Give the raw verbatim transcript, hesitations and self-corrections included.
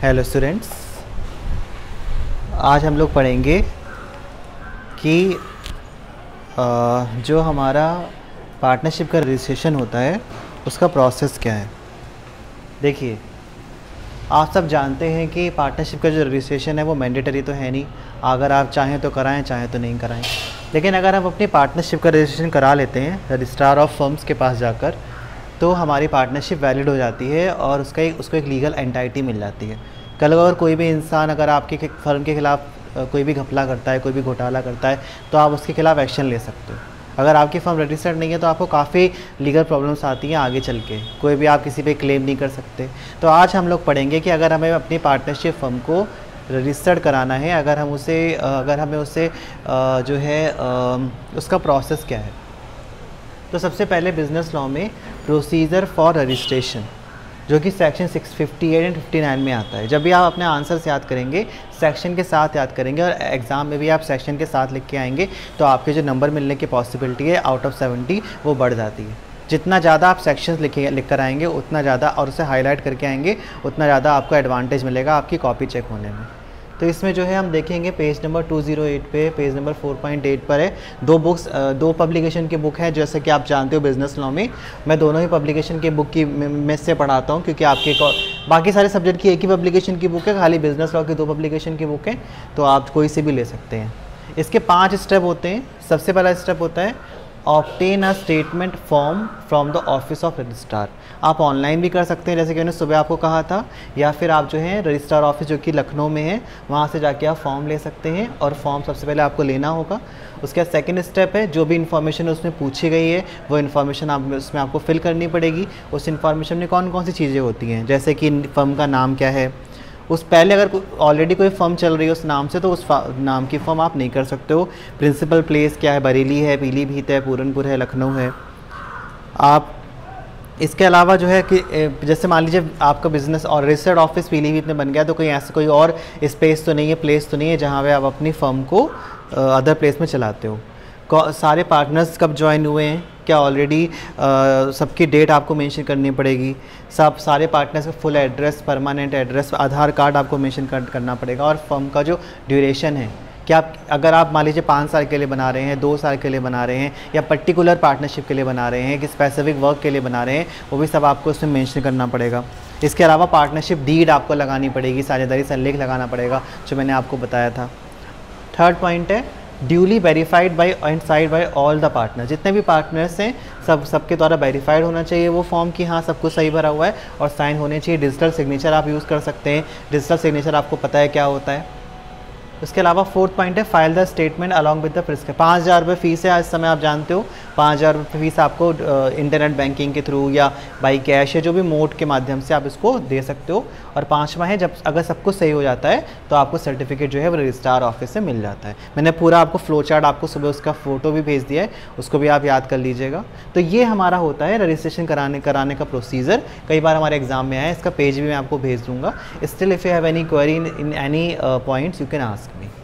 Hello students, आज हम लोग पढ़ेंगे कि जो हमारा पार्टनरशिप का रजिस्ट्रेशन होता है उसका प्रोसेस क्या है। देखिए, आप सब जानते हैं कि पार्टनरशिप का जो रजिस्ट्रेशन है वो मैंडेटरी तो है नहीं। अगर आप चाहें तो कराएं, चाहें तो नहीं कराएं। लेकिन अगर हम अपनी पार्टनरशिप का रजिस्ट्रेशन करा लेते हैं रजिस्ट्रार ऑफ फर्म्स के पास जाकर, तो हमारी पार्टनरशिप वैलिड हो जाती है और उसका एक उसको एक लीगल एंटाइटी मिल जाती है। कल अगर कोई भी इंसान अगर आपके फर्म के ख़िलाफ़ कोई भी घपला करता है, कोई भी घोटाला करता है, तो आप उसके खिलाफ़ एक्शन ले सकते हो। अगर आपकी फर्म रजिस्टर्ड नहीं है तो आपको काफ़ी लीगल प्रॉब्लम्स आती हैं आगे चल के, कोई भी आप किसी पे क्लेम नहीं कर सकते। तो आज हम लोग पढ़ेंगे कि अगर हमें अपनी पार्टनरशिप फर्म को रजिस्टर्ड कराना है, अगर हम उसे अगर हमें उसे जो है उसका प्रोसेस क्या है। तो सबसे पहले बिज़नेस लॉ में प्रोसीजर फॉर रजिस्ट्रेशन, जो कि section six fifty eight and fifty nine में आता है। जब भी आप अपने आंसर्स याद करेंगे सेक्शन के साथ याद करेंगे, और एग्ज़ाम में भी आप सेक्शन के साथ लिख के आएंगे, तो आपके जो नंबर मिलने की पॉसिबिलिटी है आउट ऑफ सेवेंटी वो बढ़ जाती है। जितना ज़्यादा आप सेक्शंस लिखे लिख कर आएंगे उतना ज़्यादा, और उसे हाईलाइट करके आएंगे, उतना ज़्यादा आपको एडवांटेज मिलेगा आपकी कॉपी चेक होने में। तो इसमें जो है हम देखेंगे page number two zero eight पे, page number four point eight पर है। दो बुक्स, दो पब्लिकेशन की बुक है, जैसे कि आप जानते हो बिज़नेस लॉ में मैं दोनों ही पब्लिकेशन की बुक की में से पढ़ाता हूँ, क्योंकि आपके बाकी सारे सब्जेक्ट की एक ही पब्लिकेशन की बुक है, खाली बिज़नेस लॉ की दो पब्लिकेशन की बुक है, तो आप कोई से भी ले सकते हैं। इसके पाँच स्टेप होते हैं। सबसे पहला स्टेप होता है obtain a statement form from the office of registrar. आप ऑनलाइन भी कर सकते हैं, जैसे कि मैंने सुबह आपको कहा था, या फिर आप जो है रजिस्ट्रार ऑफिस जो कि लखनऊ में है वहाँ से जाके आप फॉर्म ले सकते हैं, और फॉर्म सबसे पहले आपको लेना होगा। उसके बाद सेकंड स्टेप है, जो भी इन्फॉर्मेशन उसमें पूछी गई है वो इन्फॉर्मेशन आप उसमें आपको फिल करनी पड़ेगी। उस इन्फॉर्मेशन में कौन कौन सी चीज़ें होती हैं, जैसे कि फर्म का नाम क्या है। उस पहले अगर ऑलरेडी कोई फर्म चल रही है उस नाम से, तो उस नाम की फर्म आप नहीं कर सकते हो। प्रिंसिपल प्लेस क्या है, बरेली है, पीलीभीत है, पूरनपुर है, लखनऊ है। आप इसके अलावा जो है कि जैसे मान लीजिए आपका बिज़नेस और रजिस्टर्ड ऑफिस पीलीभीत में बन गया, तो कोई ऐसा कोई और स्पेस तो नहीं है, प्लेस तो नहीं है जहाँ पे आप अपनी फर्म को अदर प्लेस में चलाते हो। सारे पार्टनर्स कब ज्वाइन हुए हैं, क्या ऑलरेडी सबकी डेट आपको मेंशन करनी पड़ेगी। सब सारे पार्टनर्स का full address, permanent address, Aadhaar card आपको मेंशन कर, करना पड़ेगा। और फर्म का जो ड्यूरेशन है, कि आप अगर आप मान लीजिए पाँच साल के लिए बना रहे हैं, दो साल के लिए बना रहे हैं, या पर्टिकुलर पार्टनरशिप के लिए बना रहे हैं, कि स्पेसिफिक वर्क के लिए बना रहे हैं, वो भी सब आपको उसमें मेंशन करना पड़ेगा। इसके अलावा पार्टनरशिप डीड आपको लगानी पड़ेगी, साझेदारी संलेख लगाना पड़ेगा, जो मैंने आपको बताया था। थर्ड पॉइंट है duly verified by and signed by all the partner. जितने भी पार्टनर्स हैं सब सबके द्वारा वेरीफाइड होना चाहिए वो फॉर्म की हाँ सब कुछ सही भरा हुआ है, और साइन होने चाहिए। डिजिटल सिग्नेचर आप यूज़ कर सकते हैं। डिजिटल सिग्नेचर आपको पता है क्या होता है। उसके अलावा फोर्थ पॉइंट है file the statement along with the prescription. पाँच हज़ार रुपये फीस है आज समय, आप जानते हो। पाँच हज़ार रुपये फीस आपको इंटरनेट बैंकिंग के थ्रू या बाई कैश या जो भी मोड के माध्यम से आप इसको दे सकते हो। और पाँचवा है, जब अगर सब कुछ सही हो जाता है तो आपको सर्टिफिकेट जो है वो रजिस्ट्रार ऑफिस से मिल जाता है। मैंने पूरा आपको फ्लो चार्ट आपको सुबह उसका फ़ोटो भी भेज दिया है, उसको भी आप याद कर लीजिएगा। तो ये हमारा होता है रजिस्ट्रेशन कराने कराने का प्रोसीजर। कई बार हमारे एग्जाम में आया, इसका पेज भी मैं आपको भेज दूँगा। Still if you have any query in any points you can ask me.